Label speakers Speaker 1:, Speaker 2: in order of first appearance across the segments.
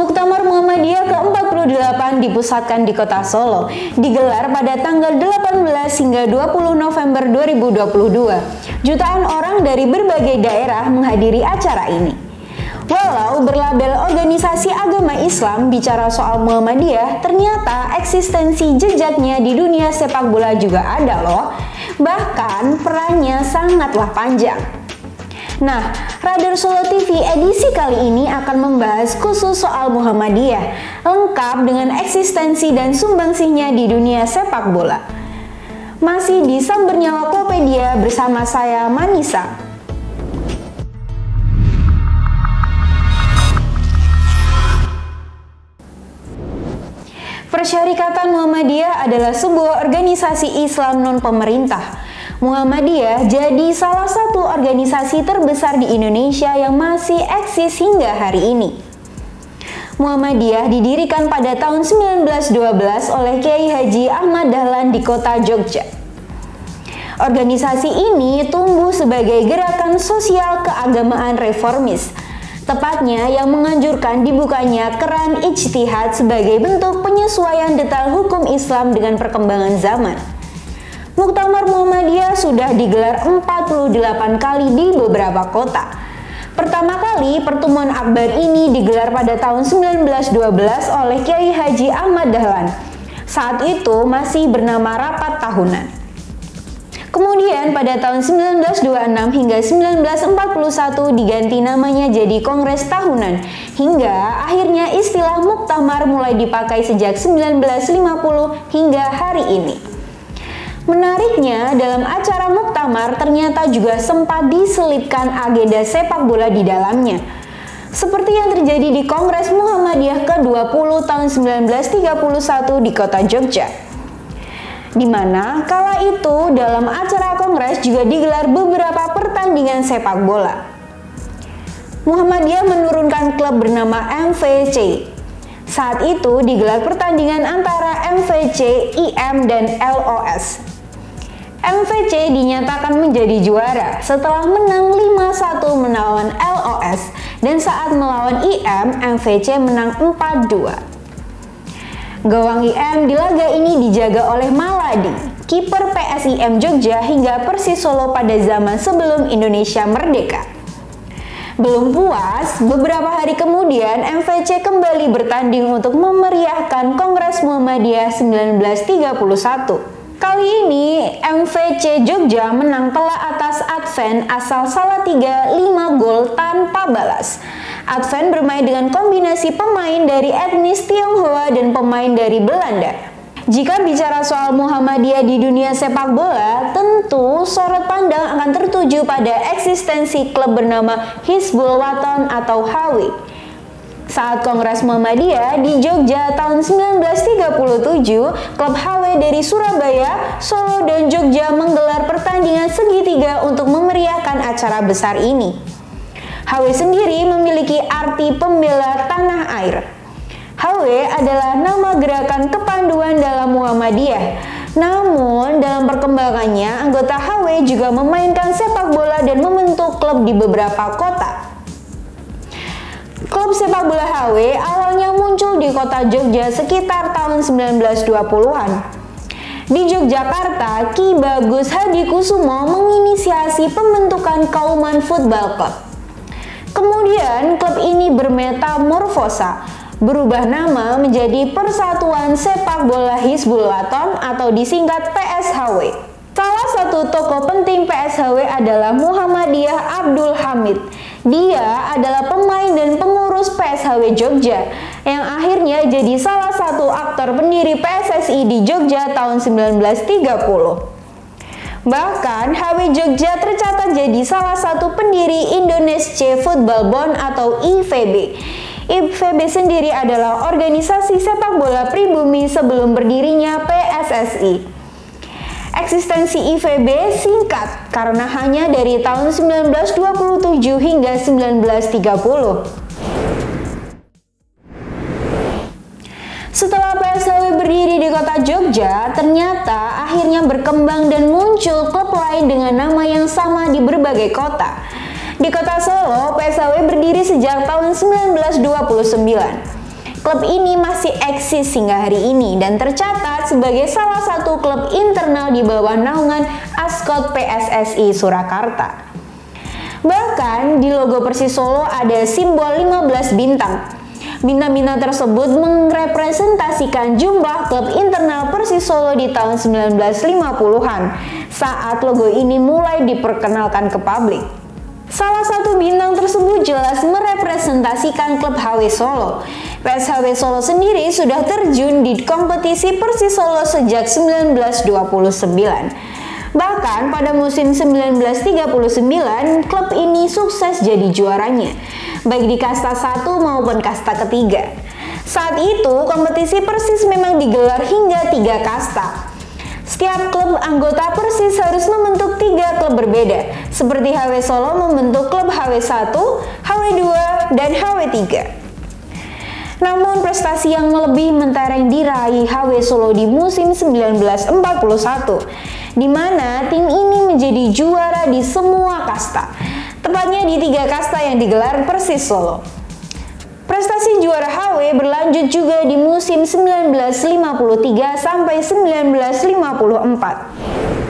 Speaker 1: Muktamar Muhammadiyah ke-48 dipusatkan di kota Solo, digelar pada tanggal 18 hingga 20 November 2022. Jutaan orang dari berbagai daerah menghadiri acara ini. Walau berlabel organisasi agama Islam bicara soal Muhammadiyah, ternyata eksistensi jejaknya di dunia sepak bola juga ada loh. Bahkan perannya sangatlah panjang. Nah, Radar Solo TV edisi kali ini akan membahas khusus soal Muhammadiyah, lengkap dengan eksistensi dan sumbangsihnya di dunia sepak bola. Masih di Sambernya Wakopedia bersama saya Manisa. Persyarikatan Muhammadiyah adalah sebuah organisasi Islam non-pemerintah. Muhammadiyah jadi salah satu organisasi terbesar di Indonesia yang masih eksis hingga hari ini. Muhammadiyah didirikan pada tahun 1912 oleh Kiai Haji Ahmad Dahlan di kota Jogja. Organisasi ini tumbuh sebagai gerakan sosial keagamaan reformis, tepatnya yang menganjurkan dibukanya keran ijtihad sebagai bentuk penyesuaian detail hukum Islam dengan perkembangan zaman. Muktamar Muhammadiyah sudah digelar 48 kali di beberapa kota. Pertama kali pertemuan akbar ini digelar pada tahun 1912 oleh Kiai Haji Ahmad Dahlan. Saat itu masih bernama rapat tahunan. Kemudian pada tahun 1926 hingga 1941 diganti namanya jadi Kongres Tahunan, hingga akhirnya istilah Muktamar mulai dipakai sejak 1950 hingga hari ini. Menariknya, dalam acara Muktamar ternyata juga sempat diselipkan agenda sepak bola di dalamnya. Seperti yang terjadi di Kongres Muhammadiyah ke-20 tahun 1931 di kota Jogja. Di mana kala itu dalam acara kongres juga digelar beberapa pertandingan sepak bola. Muhammadiyah menurunkan klub bernama MVC. Saat itu digelar pertandingan antara MVC, IM, dan LOS. MVC dinyatakan menjadi juara setelah menang 5-1 melawan LOS, dan saat melawan IM, MVC menang 4-2. Gawang IM di laga ini dijaga oleh Maladi, kiper PSIM Jogja hingga Persis Solo pada zaman sebelum Indonesia merdeka. Belum puas, beberapa hari kemudian MVC kembali bertanding untuk memeriahkan Kongres Muhammadiyah 1931. Kali ini MVC Jogja menang telak atas Advent asal Salatiga 5 gol tanpa balas. Advent bermain dengan kombinasi pemain dari etnis Tionghoa dan pemain dari Belanda. Jika bicara soal Muhammadiyah di dunia sepak bola, tentu sorot pandang akan tertuju pada eksistensi klub bernama Hizbul Wathan atau HW. Saat Kongres Muhammadiyah di Jogja tahun 1937, klub HW dari Surabaya, Solo, dan Jogja menggelar pertandingan segitiga untuk memeriahkan acara besar ini. HW sendiri memiliki arti pembela tanah air. HW adalah nama gerakan kepanduan dalam Muhammadiyah. Namun, dalam perkembangannya, anggota HW juga memainkan sepak bola dan membentuk klub di beberapa kota. Klub sepak bola HW awalnya muncul di kota Jogja sekitar tahun 1920-an. Di Yogyakarta, Ki Bagus Hadikusumo menginisiasi pembentukan Kauman Football Club. Kemudian, klub ini bermetamorfosa, berubah nama menjadi Persatuan Sepak Bola Hizbul Wathan atau disingkat PSHW. Salah satu tokoh penting PSHW adalah Muhammadiyah Abdul Hamid. Dia adalah pemain dan pengurus PSHW Jogja yang akhirnya jadi salah satu aktor pendiri PSSI di Jogja tahun 1930. Bahkan HW Jogja tercatat jadi salah satu pendiri Indonesia Football Bond atau IFB. IFB sendiri adalah organisasi sepak bola pribumi sebelum berdirinya PSSI. Eksistensi IFB singkat karena hanya dari tahun 1927 hingga 1930. Setelah PSHW berdiri di kota Jogja, ternyata akhirnya berkembang dan muncul klub lain dengan nama yang sama di berbagai kota. Di kota Solo, PSHW berdiri sejak tahun 1929. Klub ini masih eksis hingga hari ini dan tercatat sebagai salah satu klub internal di bawah naungan Ascot PSSI Surakarta. Bahkan di logo Persis Solo ada simbol 15 bintang. Bintang-bintang tersebut merepresentasikan jumlah klub internal Persis Solo di tahun 1950-an saat logo ini mulai diperkenalkan ke publik. Salah satu bintang tersebut jelas merepresentasikan klub HW Solo. PSHW Solo sendiri sudah terjun di kompetisi Persis Solo sejak 1929. Bahkan pada musim 1939, klub ini sukses jadi juaranya, baik di kasta 1 maupun kasta ketiga. Saat itu, kompetisi Persis memang digelar hingga 3 kasta. Setiap klub anggota Persis harus membentuk 3 klub berbeda, seperti HW Solo membentuk klub HW1, HW2, dan HW3. Namun prestasi yang lebih mentereng diraih HW Solo di musim 1941, di mana tim ini menjadi juara di semua kasta, tepatnya di 3 kasta yang digelar Persis Solo. Prestasi juara HW berlanjut juga di musim 1953 sampai 1954.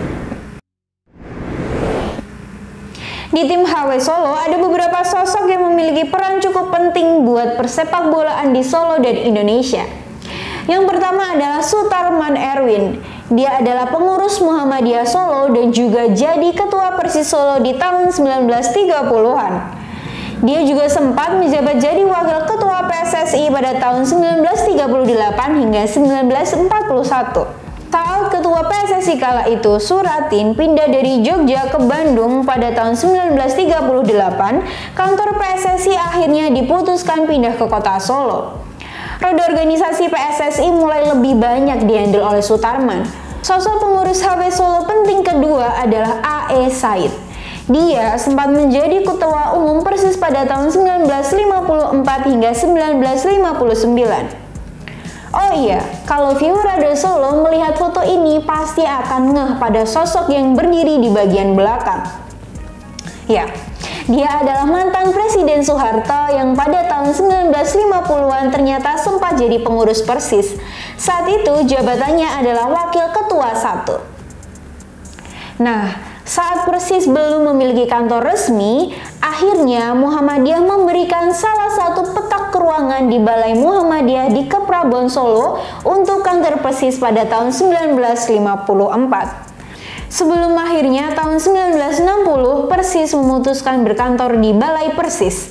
Speaker 1: Di tim HW Solo ada beberapa sosok yang memiliki peran cukup penting buat persepak bolaan di Solo dan Indonesia. Yang pertama adalah Sutarman Erwin. Dia adalah pengurus Muhammadiyah Solo dan juga jadi ketua Persis Solo di tahun 1930-an. Dia juga sempat menjabat jadi wakil ketua PSSI pada tahun 1938 hingga 1941. Saat ketua PSSI kala itu, Suratin, pindah dari Jogja ke Bandung pada tahun 1938, kantor PSSI akhirnya diputuskan pindah ke kota Solo. Roda organisasi PSSI mulai lebih banyak dihandle oleh Sutarman. Sosok pengurus HW Solo penting kedua adalah A.E. Said. Dia sempat menjadi ketua umum Persis pada tahun 1954 hingga 1959. Oh iya, kalau viewer Radio Solo melihat foto ini pasti akan ngeh pada sosok yang berdiri di bagian belakang. Ya, dia adalah mantan Presiden Soeharto yang pada tahun 1950-an ternyata sempat jadi pengurus Persis. Saat itu jabatannya adalah Wakil Ketua 1. Nah, saat Persis belum memiliki kantor resmi, akhirnya Muhammadiyah memberikan salah satu petak ruangan di Balai Muhammadiyah di Keprabon Solo untuk kantor Persis pada tahun 1954. Sebelum akhirnya tahun 1960, Persis memutuskan berkantor di Balai Persis.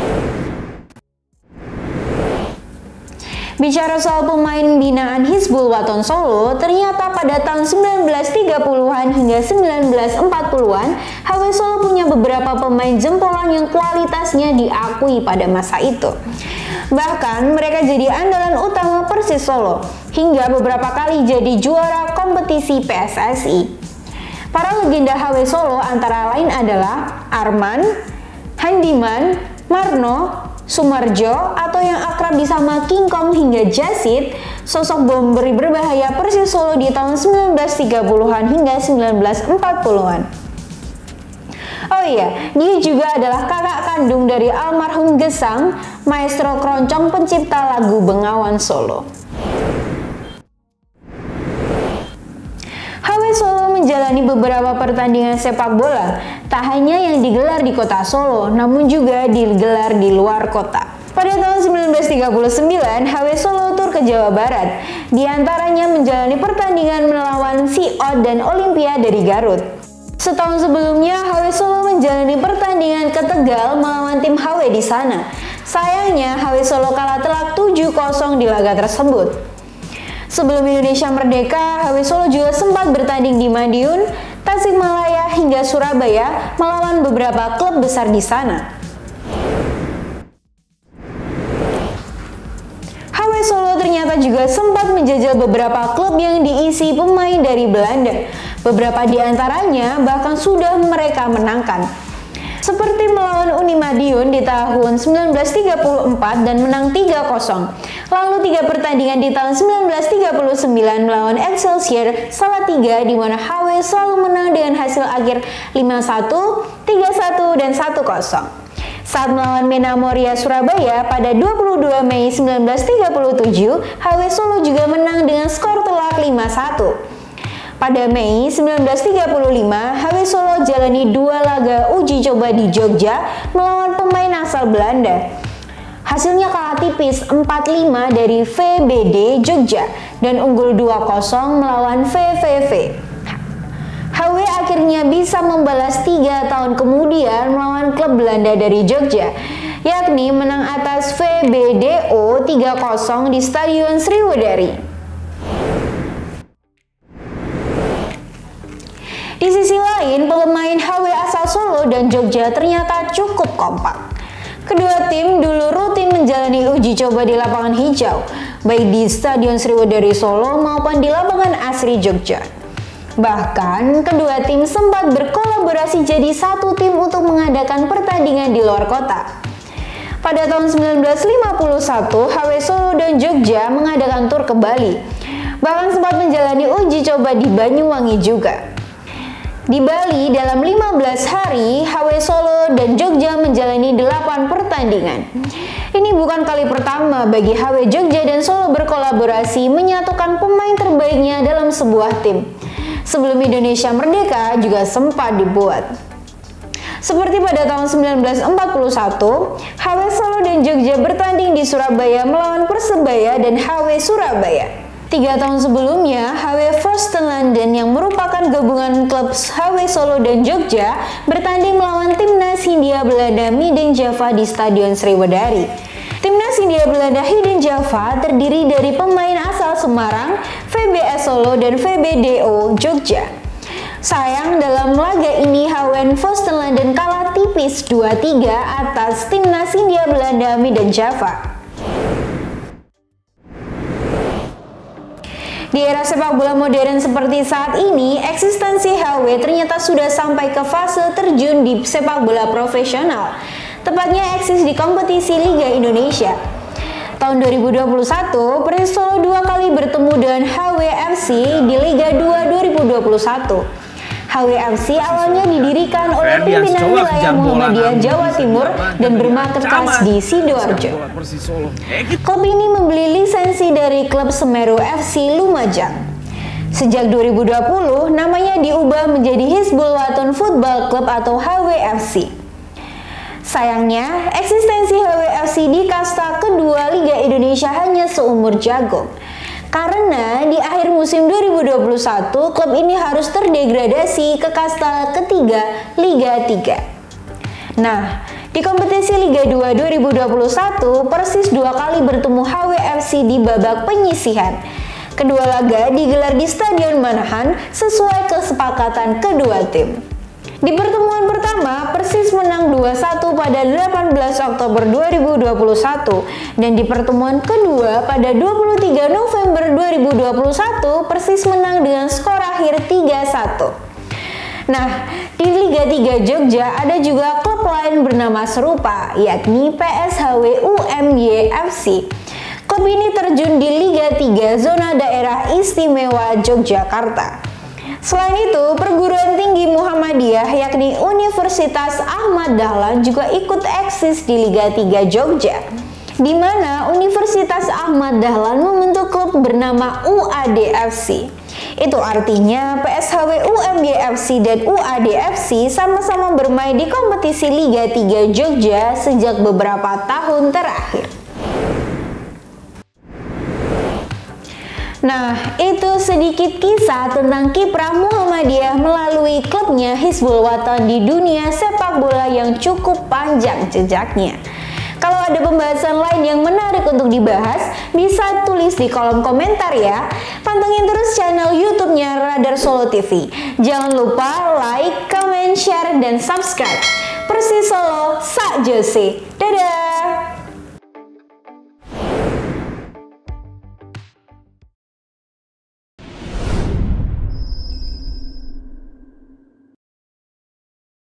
Speaker 1: Bicara soal pemain binaan Hizbul Waton Solo, ternyata pada tahun 1930-an hingga 1940-an, HW Solo punya beberapa pemain jempolan yang kualitasnya diakui pada masa itu. Bahkan mereka jadi andalan utama Persis Solo, hingga beberapa kali jadi juara kompetisi PSSI. Para legenda HW Solo antara lain adalah Arman, Handiman, Marno, Sumarjo atau yang akrab disama King Kong hingga Jasid, sosok bomber berbahaya Persis Solo di tahun 1930-an hingga 1940-an. Oh iya, dia juga adalah kakak kandung dari almarhum Gesang, maestro keroncong pencipta lagu Bengawan Solo. HW Solo menjalani beberapa pertandingan sepak bola, tak hanya yang digelar di kota Solo, namun juga digelar di luar kota. Pada tahun 1939, HW Solo tur ke Jawa Barat, di antaranya menjalani pertandingan melawan Siot dan Olimpia dari Garut. Setahun sebelumnya, HW Solo menjalani pertandingan ke Tegal melawan tim HW di sana. Sayangnya, HW Solo kalah telak 7-0 di laga tersebut. Sebelum Indonesia merdeka, HW Solo juga sempat bertanding di Madiun, Tasikmalaya hingga Surabaya melawan beberapa klub besar di sana. HW Solo ternyata juga sempat menjajal beberapa klub yang diisi pemain dari Belanda. Beberapa di antaranya bahkan sudah mereka menangkan. Seperti melawan Uni Madiun di tahun 1934 dan menang 3-0. Lalu 3 pertandingan di tahun 1939 melawan Excelsior Salatiga di mana HW selalu menang dengan hasil akhir 5-1, 3-1, dan 1-0. Saat melawan Menamoria Surabaya pada 22 Mei 1937, HW Solo juga menang dengan skor telak 5-1. Pada Mei 1935, HW Solo jalani 2 laga uji coba di Jogja melawan pemain asal Belanda. Hasilnya kalah tipis 4-5 dari VBD Jogja dan unggul 2-0 melawan VVV. HW akhirnya bisa membalas 3 tahun kemudian melawan klub Belanda dari Jogja, yakni menang atas VBDO 3-0 di Stadion Sriwedari. Di sisi lain, pemain HW asal Solo dan Jogja ternyata cukup kompak. Kedua tim dulu rutin menjalani uji coba di lapangan hijau, baik di Stadion Sriwedari Solo maupun di lapangan Asri Jogja. Bahkan, kedua tim sempat berkolaborasi jadi satu tim untuk mengadakan pertandingan di luar kota. Pada tahun 1951, HW Solo dan Jogja mengadakan tur ke Bali. Bahkan sempat menjalani uji coba di Banyuwangi juga. Di Bali, dalam 15 hari, HW Solo dan Jogja menjalani 8 pertandingan. Ini bukan kali pertama bagi HW Jogja dan Solo berkolaborasi menyatukan pemain terbaiknya dalam sebuah tim. Sebelum Indonesia merdeka juga sempat dibuat. Seperti pada tahun 1941, HW Solo dan Jogja bertanding di Surabaya melawan Persebaya dan HW Surabaya. 3 tahun sebelumnya, HW Firsten London yang merupakan gabungan klub HW Solo dan Jogja bertanding melawan Timnas Hindia Belanda Midden Java di Stadion Sriwedari. Timnas Hindia Belanda Hidden Java terdiri dari pemain asal Semarang, VBS Solo, dan VBDO Jogja. Sayang, dalam laga ini HW Firsten London kalah tipis 2-3 atas Timnas Hindia Belanda Midden Java. Di era sepak bola modern seperti saat ini, eksistensi HW ternyata sudah sampai ke fase terjun di sepak bola profesional. Tepatnya eksis di kompetisi Liga Indonesia. Tahun 2021, Persis Solo 2 kali bertemu dengan HWFC di Liga 2 2021. HWFC awalnya didirikan oleh pimpinan wilayah Muhammadiyah Jawa Timur dan bermarkas di Sidoarjo. Klub ini membeli lisensi dari klub Semeru FC Lumajang. Sejak 2020, namanya diubah menjadi Hizbul Wathan Football Club atau HWFC. Sayangnya, eksistensi HWFC di kasta kedua Liga Indonesia hanya seumur jagung. Karena di akhir musim 2021, klub ini harus terdegradasi ke kasta ketiga Liga 3. Nah, di kompetisi Liga 2 2021, Persis 2 kali bertemu HWFC di babak penyisihan. Kedua laga digelar di Stadion Manahan sesuai kesepakatan kedua tim. Di pertemuan pertama, Persis menang 2-1 pada 18 Oktober 2021 dan di pertemuan kedua pada 23 November 2021, Persis menang dengan skor akhir 3-1. Nah, di Liga 3 Jogja ada juga klub lain bernama serupa, yakni PSHW UMY FC. Klub ini terjun di Liga 3 Zona Daerah Istimewa Yogyakarta. Selain itu, perguruan tinggi Muhammadiyah yakni Universitas Ahmad Dahlan juga ikut eksis di Liga 3 Jogja, di mana Universitas Ahmad Dahlan membentuk klub bernama UAD-FC. Itu artinya PSHW UMY-FC dan UAD-FC sama-sama bermain di kompetisi Liga 3 Jogja sejak beberapa tahun terakhir. Nah, itu sedikit kisah tentang kiprah Muhammadiyah melalui klubnya Hizbul Wathan di dunia sepak bola yang cukup panjang jejaknya. Kalau ada pembahasan lain yang menarik untuk dibahas, bisa tulis di kolom komentar ya. Pantengin terus channel YouTube-nya Radar Solo TV. Jangan lupa like, comment, share, dan subscribe. Persis Solo, Sak Jose. Dadah!